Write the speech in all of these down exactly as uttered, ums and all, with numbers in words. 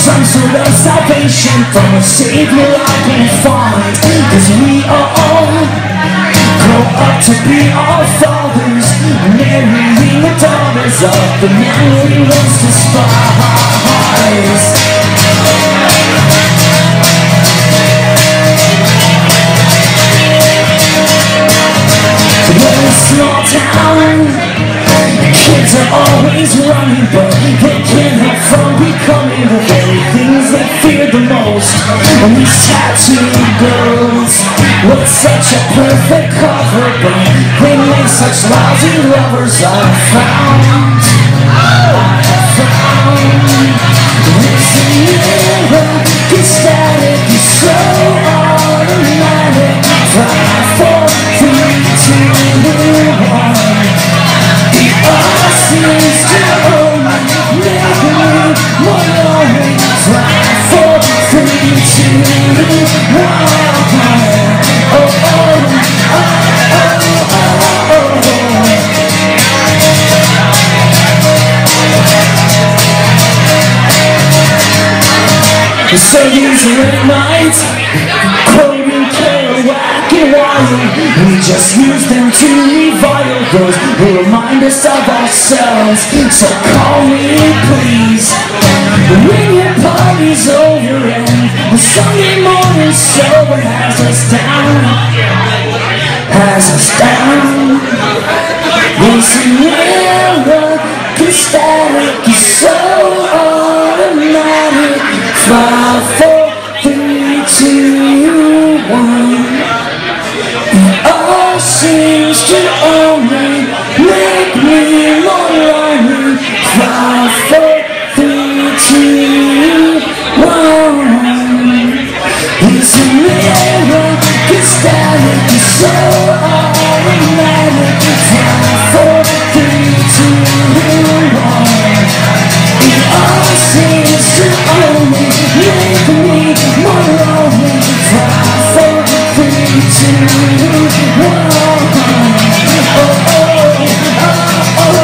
some sort of salvation from a savior I can find. Cause we all grow up to be our fathers, marrying the daughters of the man we once despised. We're a small town, kids are always running, but they can't help from becoming the very things they fear the most. And these tattooed girls with such a perfect cover, but they make such lousy lovers. I found, I found this mirror, it's static, it's so automatic. Five, four, three, two, one. The earth seems to only make me more lonely. Five, four, three, two, one. Oh, oh, oh, oh, oh, oh. So these late nights, quoting Kerouac and Wiley, we just use them to revile those who remind us of ourselves. So call me please when your party's over and the Sunday morning sober has us down, has us down. This mirror, this static is so automatic. Five, four, three, two, one. It all seems to only make me more lonely. Five, four, three, two, one. It's a mirror, it's static, it's so automatic. Five, four, three, two, one. It all seems to only make me more lonely. Five, four, three, two, one. Oh, oh, oh, oh, oh.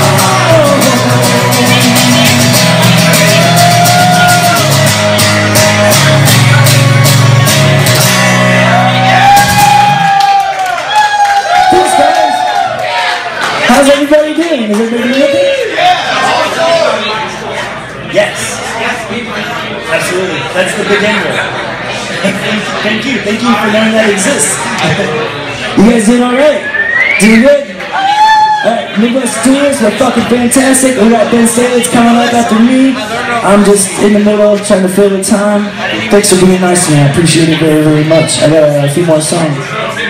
Thanks, guys. How's everybody doing? Is everybody doing okay? Yes. Absolutely. That's the big end goal. Thank you. Thank you for knowing that exists. You guys doing alright? Doing good? Alright, Midwest Tours, we're fucking fantastic. We got Ben Staley's coming up after me. I'm just in the middle trying to fill the time. Thanks for being nice to me. I appreciate it very, very much. I got a few more songs.